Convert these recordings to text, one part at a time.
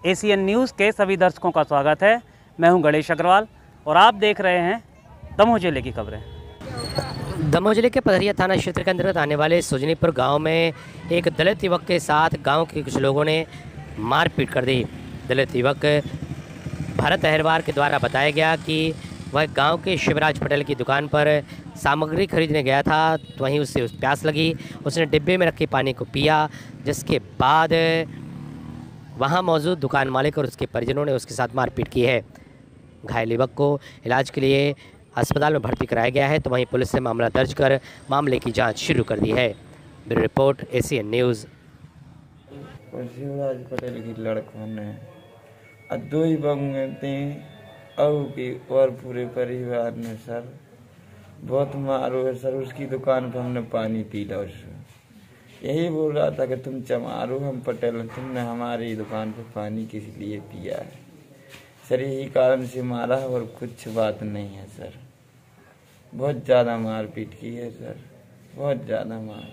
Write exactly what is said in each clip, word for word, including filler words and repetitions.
ACN news के सभी दर्शकों का स्वागत है। मैं हूं गणेश अग्रवाल और आप देख रहे हैं दमोह जिले की खबरें। दमोह जिले के पथरिया थाना क्षेत्र के अंतर्गत आने वाले सुजनीपुर गांव में एक दलित युवक के साथ गांव के कुछ लोगों ने मारपीट कर दी। दलित युवक भरत अहिरवार के द्वारा बताया गया कि वह गांव के शिवराज पटेल की दुकान पर सामग्री खरीदने गया था, तो वहीं उससे उस प्यास लगी। उसने डिब्बे में रखे पानी को पिया, जिसके बाद वहां मौजूद दुकान मालिक और उसके परिजनों ने उसके साथ मारपीट की है। घायल युवक को इलाज के लिए अस्पताल में भर्ती कराया गया है, तो वहीं पुलिस ने मामला दर्ज कर मामले की जांच शुरू कर दी है। Bureau report ACN news. Shivraj Patel की लड़कों ने दो ही बंगे थे और की और पूरे परिवार ने सर बहुत मारो है सर। उसकी दुकान पर हमने पानी पी ला। उससे यही बोल रहा था कि तुम चमारो, हम पटेल, तुमने हमारी दुकान पर पानी किस लिए पिया है सर। यही कारण से मारा है और कुछ बात नहीं है सर। बहुत ज़्यादा मारपीट की है सर, बहुत ज़्यादा मार।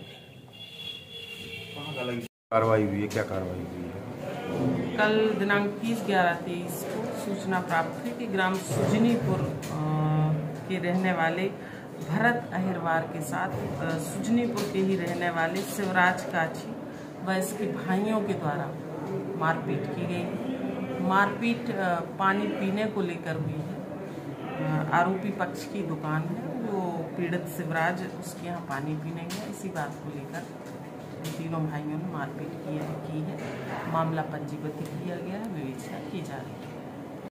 कार्रवाई हुई है, क्या कार्रवाई हुई है? कल दिनांक तीस ग्यारह तेईस को सूचना प्राप्त हुई कि ग्राम सुजनीपुर के रहने वाले भरत अहिरवार के साथ सुजनीपुर के ही रहने वाले शिवराज काछी व इसके भाइयों के द्वारा मारपीट की गई। मारपीट पानी पीने को लेकर हुई है। आरोपी पक्ष की दुकान है, वो पीड़ित शिवराज उसके यहाँ पानी पीने गया। इसी बात को लेकर तीनों भाइयों ने मारपीट की है, की है। मामला पंजीबद्ध किया गया है, विवेचना की जा रही है।